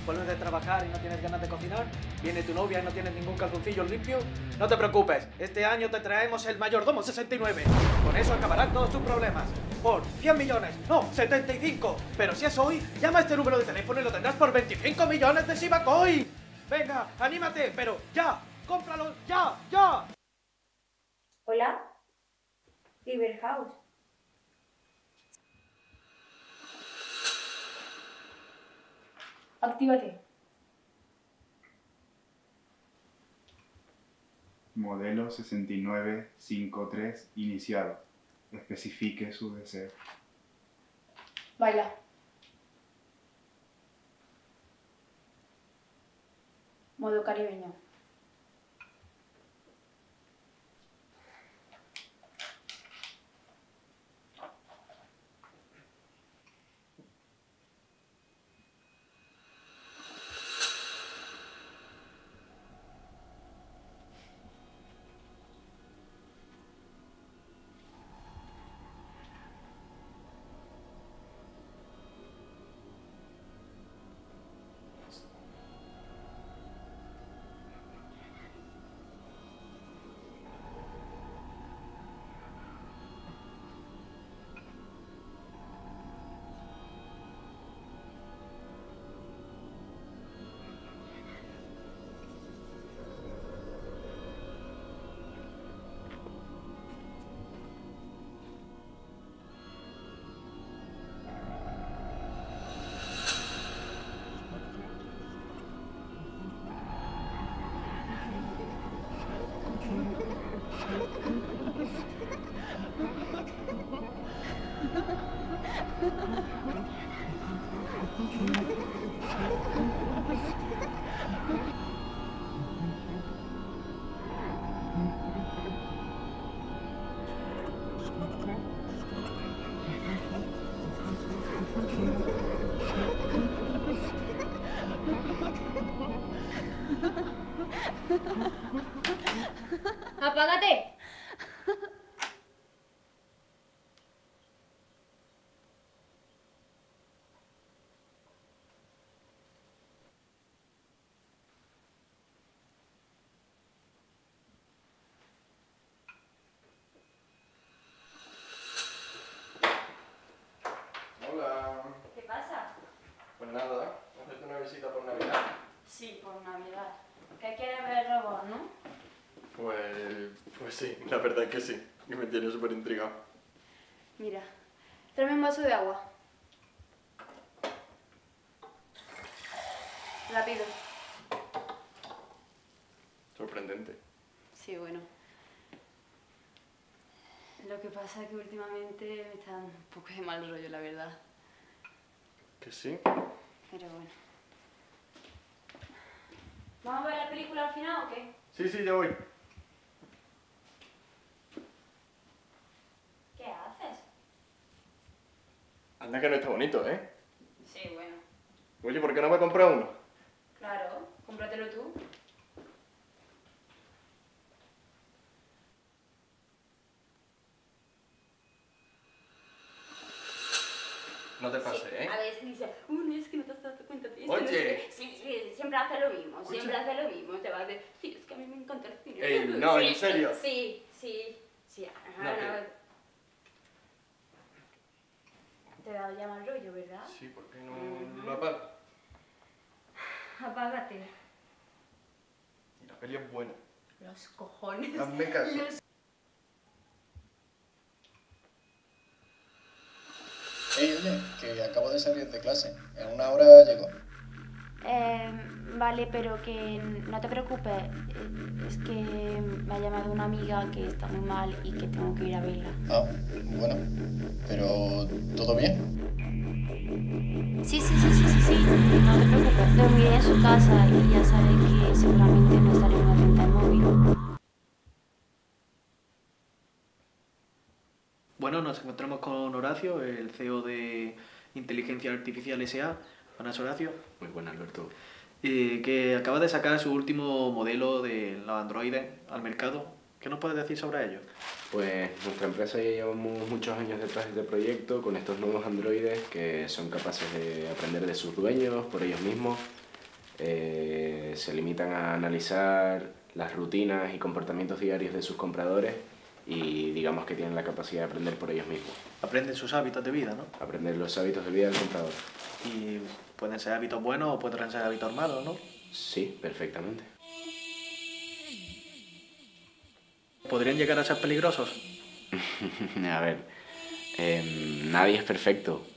¿Vuelves de trabajar y no tienes ganas de cocinar? ¿Viene tu novia y no tienes ningún calzoncillo limpio? No te preocupes, este año te traemos el Mayordomo 69. Con eso acabarán todos tus problemas. Por 100 millones, no, 75. Pero si es hoy, llama a este número de teléfono y lo tendrás por 25 millones de Shibacoin. Venga, anímate, pero ya, cómpralo, ya, ya. Hola, Liberhouse. Actívate. Modelo 6953 iniciado. Especifique su deseo. Baila. Modo caribeño. ¡Apágate! Hola. ¿Qué pasa? Pues nada, hacerte una visita por Navidad. Sí, por Navidad. ¿Qué quieres ver robot, no? Pues sí, la verdad es que sí. Y me tiene súper intrigado. Mira, tráeme un vaso de agua. Rápido. Sorprendente. Sí, bueno. Lo que pasa es que últimamente me está dando un poco de mal rollo, la verdad. ¿Que sí? Pero bueno. ¿Vamos a ver la película al final o qué? Sí, sí, ya voy. ¿Qué haces? Anda que no está bonito, ¿eh? Sí, bueno. Oye, ¿por qué no me compras uno? Claro, cómpratelo tú. No te pases, Sí, ¿eh? a veces dice, no, es que no te has dado cuenta de esto. Oye. No sé qué". Sí, siempre hace lo mismo, Escucha. siempre hace lo mismo. Te va a decir, sí, es que a mí me encanta el cine. Ey, no, Sí, ¿en serio? Sí. No, No. ¿qué? Te da ya mal rollo, ¿verdad? Sí, ¿por qué no lo apagas? Apágate. Y la peli es buena. Los cojones. Hazme caso. Hey, oye, que acabo de salir de clase. En una hora llego. Vale, pero que no te preocupes. Es que me ha llamado una amiga que está muy mal y que tengo que ir a verla. Ah, bueno. Pero, ¿todo bien? Sí. No te preocupes. Dormiré en su casa y ya sabes que seguramente no estaré atenta al móvil. Bueno, nos encontramos con Horacio, el CEO de Inteligencia Artificial S.A. Buenas, Horacio. Muy buena, Alberto. Que acaba de sacar su último modelo de los androides al mercado. ¿Qué nos puedes decir sobre ello? Pues nuestra empresa ya llevamos muchos años detrás de este proyecto con estos nuevos androides que son capaces de aprender de sus dueños por ellos mismos Se limitan a analizar las rutinas y comportamientos diarios de sus compradores y digamos que tienen la capacidad de aprender por ellos mismos. Aprenden sus hábitos de vida, ¿no? Aprender los hábitos de vida del comprador. Y pueden ser hábitos buenos o pueden ser hábitos malos, ¿no? Sí, perfectamente. ¿Podrían llegar a ser peligrosos? A ver, nadie es perfecto.